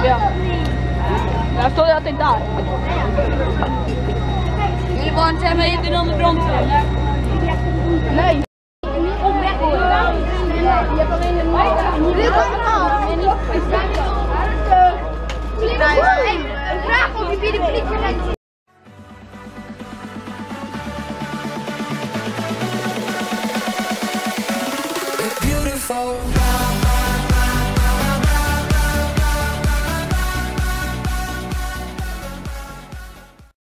Ja. Daar stond je altijd daar. Jullie waren zeg maar in de andere brand. Nee. Op weg hoor. Je hebt alleen een niet. Dit kan allemaal. Een vraag of je bij de politie